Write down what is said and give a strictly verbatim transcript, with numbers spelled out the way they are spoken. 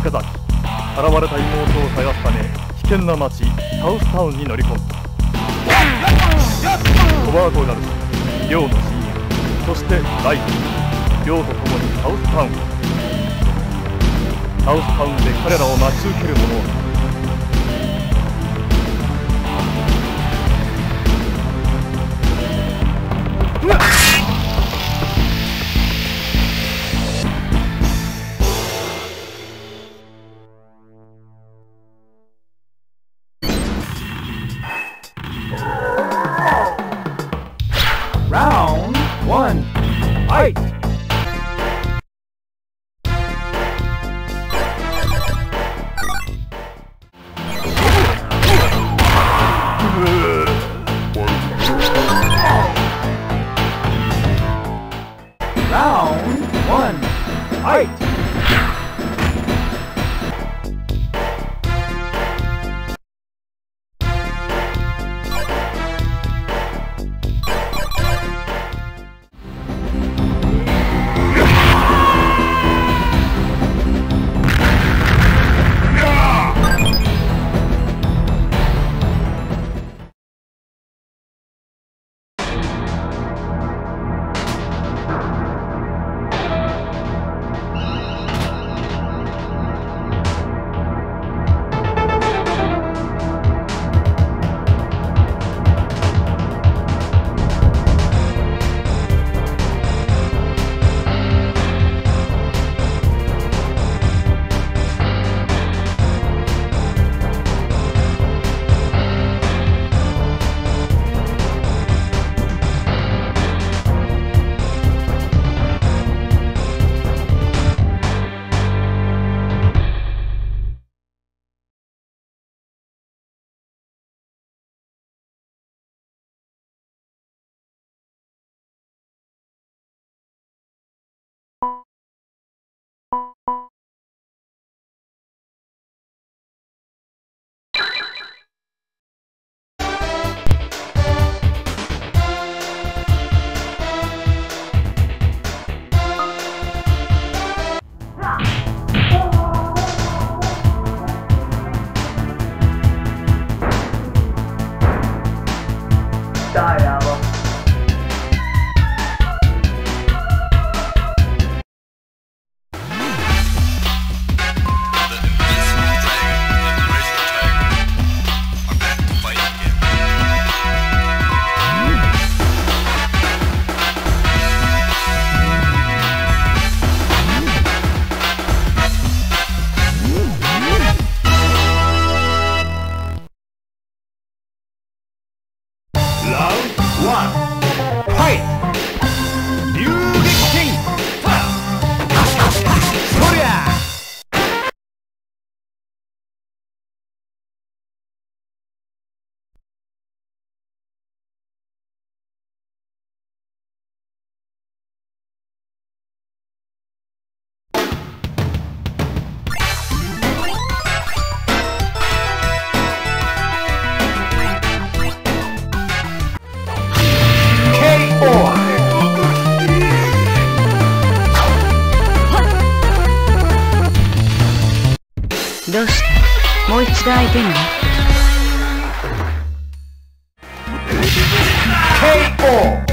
池崎、現れた妹を探すため危険な町サウスタウンに乗り込む。コバートガルス、リョウの親友、そしてライト、リョウと共にサウスタウン。サウスタウンで彼らを待ち受ける者は Round one, fight! Round one, fight! K O どうしたもう一度相手にね。 ケーオー